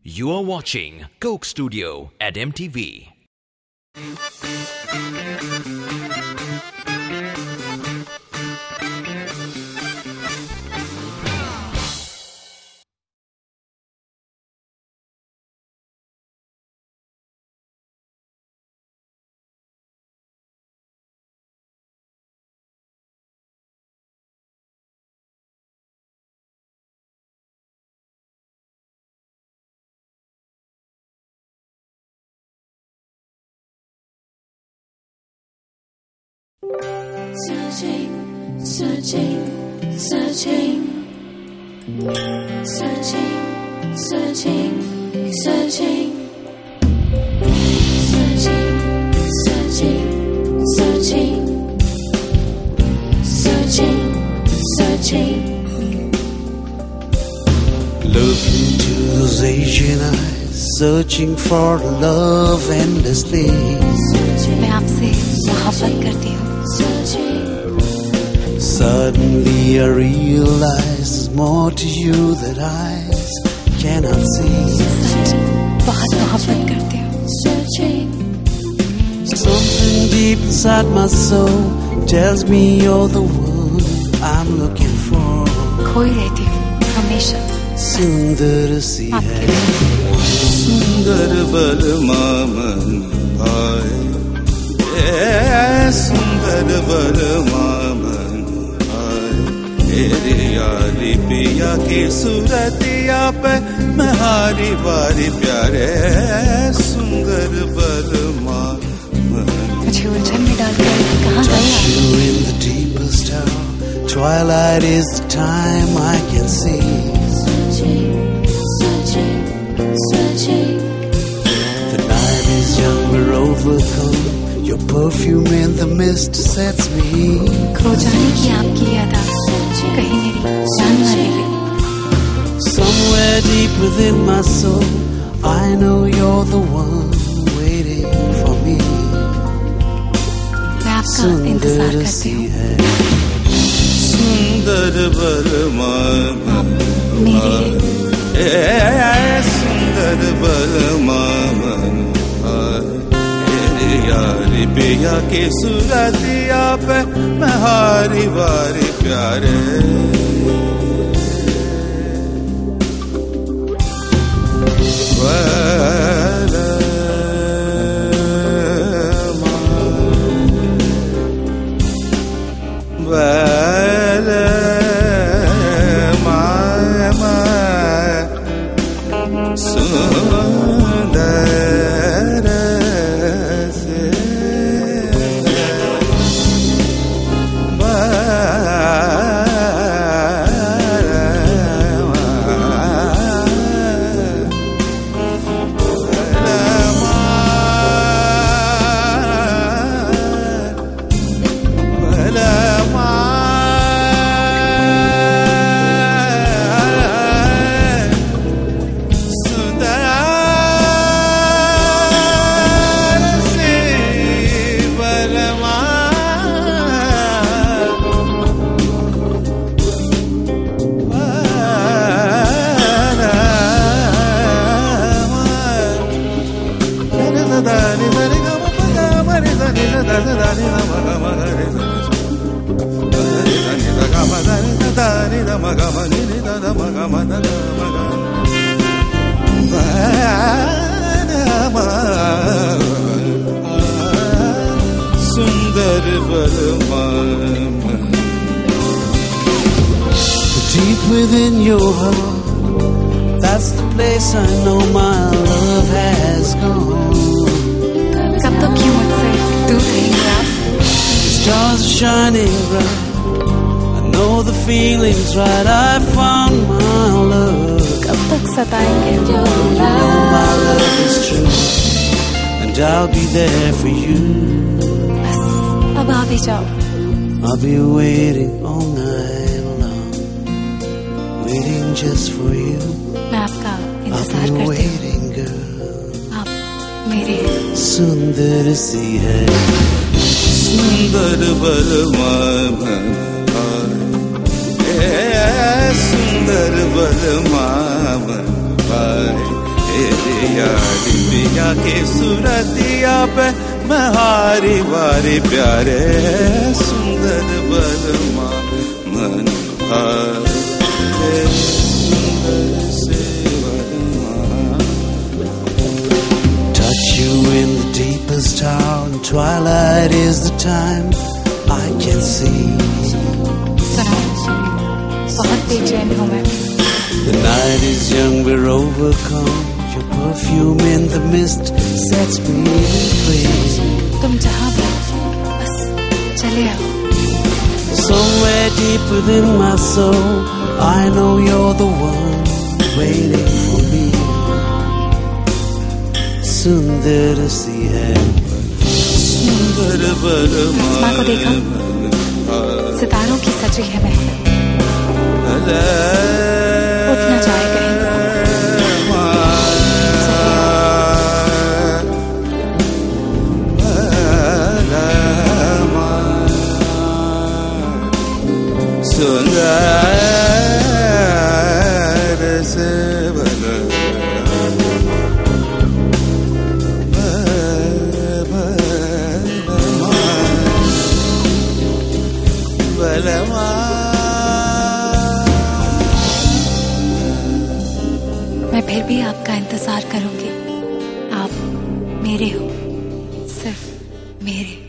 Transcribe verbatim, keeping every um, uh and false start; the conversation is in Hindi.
You are watching Coke Studio at M T V. Searching, searching, searching, searching, searching, searching, searching, searching, searching, searching. Look into those Asian eyes, searching for love endlessly. मैं आपसे मोहब्बत करती हूँ. Suddenly I realize there's more to you that eyes cannot see. सच बहुत मोहब्बत करती हूँ. Something deep inside my soul tells me you're the one I'm looking for. खोई रहती हूँ हमेशा. सुंदर सी है, सुंदर बलमा मन भाए, ए सुंदर बलमा मन भाए, तेरी यारी पिया की सूरतिया पे मैं हारी बारी प्यारे, सुंदर बलमा मन. मुझे उलझन में डालकर कहाँ गया? Touch you in the deepest hour, twilight is the time I can see. Searching, searching, searching. The night is young, we're overcome. Your perfume in the mist sets me. खो जाने की आपकी याद कहीं मेरी जान न ले ले. Somewhere deep within my soul, I know you're the one waiting for me. मैं आपका इंतजार करती हूँ. सुंदर बलमा मेरे ए सुंदर बलमा मन भाए, यारी पिया की सूरतिया पे मैं हारी वारी प्यारे. Deep within your heart, that's the place I know my love has gone. कब तक क्यों मुझसे दूर रहेंगे आप? The stars are shining bright, I know the feeling's right, I found my love. कब तक सताएंगे? You know my love is true, and I'll be there for you. बस अब आ भी जाओ. I'll be waiting all night long, waiting just for you. मैं आपका I'll इंतजार be करती हूँ. waiting, girl. आप मेरे सुंदर सी है, सुंदर बलमा मन भाए, ए सुंदर बलमा मन भाए, यारी पिया के सूरतिया पे मैं हारी वारी प्यारे सुंदर बलमा मन हारे सुंदर से बलमा. Touch you in the deepest hour, and twilight is the time I can see. बहुत बेचैन हूँ मैं. The night is young, we're overcome. Your perfume in the mist sets me free. तुम जहाँ भी बस चले आओ. Somewhere deep within my soul, I know you're the one waiting for me. सुंदर सी है सुंदर बलमा. आसमां को देखा, सितारों की सजी है महल. उठना चाहे कहीं. सुंदर से बलमा बलमा. मैं फिर भी आपका इंतजार करूंगी. आप मेरे हो, सिर्फ मेरे.